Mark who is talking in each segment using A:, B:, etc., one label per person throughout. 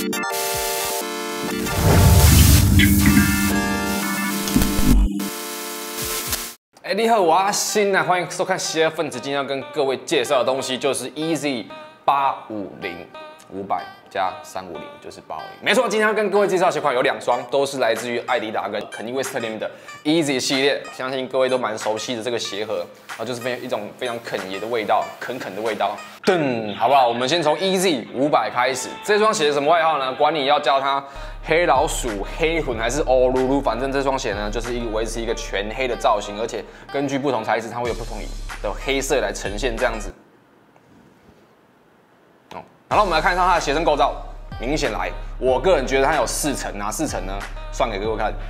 A: 你好，我阿新啊，欢迎收看邪恶分子。今天要跟各位介绍的东西就是 Easy 850，500加350就是850。没错，今天要跟各位介绍的鞋款有2双，都是来自于艾迪达跟肯尼威斯特林的 Easy 系列，相信各位都蛮熟悉的这个鞋盒啊，就是一种非常肯爷的味道，肯的味道。噔，好不好？我们先从 Easy 500开始。这双鞋什么外号呢？管你要叫它黑老鼠、黑魂还是欧噜噜，反正这双鞋呢，就是维持一个全黑的造型，而且根据不同材质，它会有不同的黑色来呈现这样子。好了，我们来看一下它的鞋身构造。明显来，我个人觉得它有4层，哪4层呢？算给各位看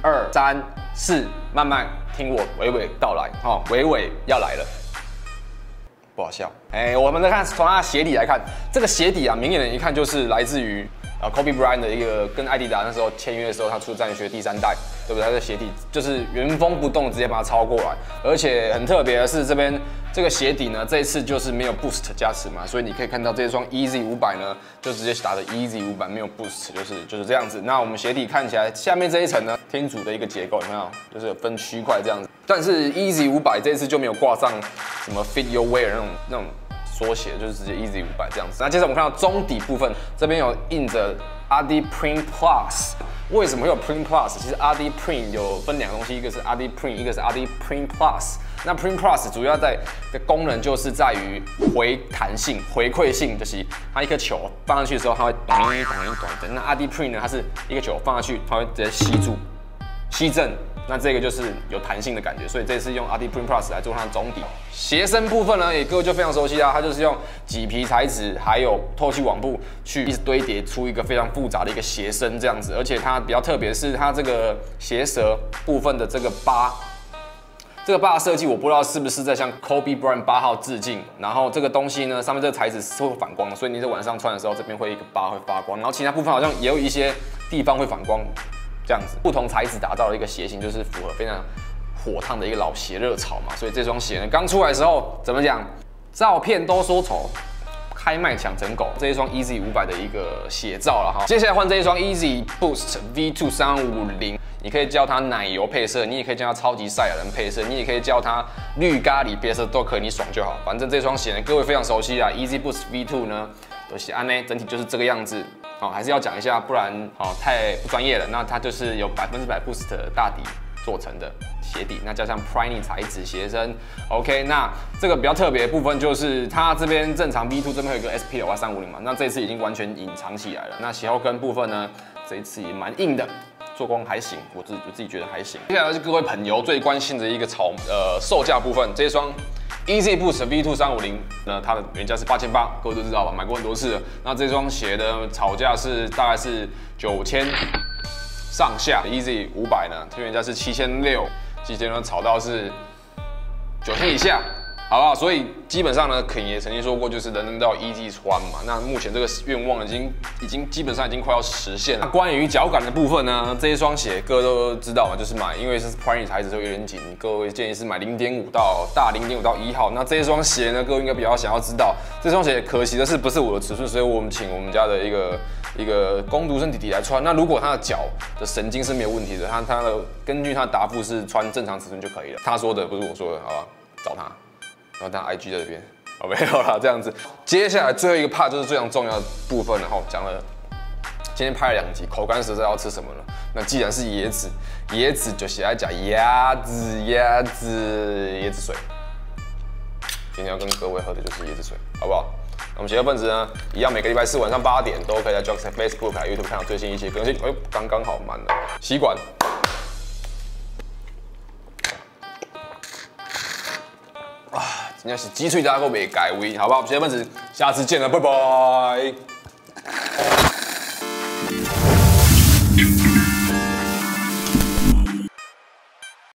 A: ，1、2、3、4，慢慢听我娓娓道来，娓娓要来了。不好笑，我们来看从它的鞋底来看，这个鞋底啊，明眼人一看就是来自于Kobe Bryant 的一个跟艾迪达那时候签约的时候，他出战靴第3代，对不对？他的鞋底就是原封不动直接把它抄过来，而且很特别的是这边这个鞋底呢，这一次就是没有 Boost 加持嘛，所以你可以看到这双 Easy 500呢，就直接打的 Easy 500，没有 Boost， 就是这样子。那我们鞋底看起来下面这一层呢，天主的一个结构有没有？就是有分区块这样子，但是 Easy 500这一次就没有挂上什么 Fit Your Wear 那种缩写，就是直接 Easy 500这样子。那接着我们看到中底部分，这边有印着 RD Print Plus。为什么会有 Print Plus？ 其实 RD Print 有分2个东西，一个是 RD Print， 一个是 RD Print Plus。那 Print Plus 主要的功能就是在于弹性、回馈性，就是它一颗球放上去的时候，它会短。那 RD Print 呢，它是一个球放上去，它会直接吸住、吸震。那这个就是有弹性的感觉，所以这次用 RD Print Plus 来做它的中底。鞋身部分呢，各位就非常熟悉啦，它就是用麂皮材质还有透气网布去一直堆叠出一个非常复杂的一个鞋身这样子，而且它比较特别的是它这个鞋舌部分的这个疤。这个疤的设计，我不知道是不是在向 Kobe Bryant 8号致敬。然后这个东西呢，上面这个材质是会反光的，所以你在晚上穿的时候，这边会一个疤会发光。然后其他部分好像也有一些地方会反光。这样子，不同材质打造的一个鞋型，就是符合非常火烫的一个老鞋热潮嘛。所以这双鞋呢，刚出来的时候怎么讲？照片都说丑，开卖抢成狗。这一双 Easy 500的一个写照了哈。接下来换这一双 Easy Boost V2 350，你可以叫它奶油配色，你也可以叫它超级赛亚人配色，你也可以叫它绿咖喱配色，都可以，你爽就好。反正这双鞋呢，各位非常熟悉啊。Easy Boost V2 呢，就是安呢，整体就是这个样子。还是要讲一下，不然太不专业了。那它就是有100% Boost 大底做成的鞋底，那加上 Priny 材质鞋身 ，OK。那这个比较特别的部分就是它这边正常 V2 这边有一个 SPL 350嘛，那这次已经完全隐藏起来了。那鞋后跟部分呢，这一次也蛮硬的，做工还行，我自己觉得还行。接下来是各位朋友最关心的一个售价部分，这双。Easy Boost V2 350呢，它的原价是8800，各位都知道吧？买过很多次了。那这双鞋的炒价是大概是9000上下 ，Easy 500呢，它原价是7600，今天呢炒到是9000以下，好不好？所以基本上呢，肯也曾经说过，就是人人都要 Easy 穿嘛。那目前这个愿望已经基本上已经快要实现了。那关于脚感的部分呢，这一双鞋各位都知道嘛，就是买，因为是 Priny 材质会有点紧，各位建议是买0.5到0.5到1号。那这一双鞋呢，各位应该比较想要知道，这双鞋可惜的是不是我的尺寸，所以我们请我们家的一个工读生弟弟来穿。那如果他的脚的神经是没有问题的，根据他的答复是穿正常尺寸就可以了。他说的不是我说的，好吧？找他。然后他 IG 在这边，没有啦，这样子。接下来最后一个 part 就是非常重要的部分，然后讲了，今天拍了2集，口干舌燥要吃什么了？那既然是椰子，椰子就是要讲椰子水。今天要跟各位喝的就是椰子水，好不好？那我们邪恶分子呢，一样每个礼拜4晚上8点都可以在 Jocks Facebook 还有 YouTube 看到最新一期更新。刚刚好满了，吸管。今天是鸡脆大家都没改味，好不好？邪恶分子，下次见了，拜拜。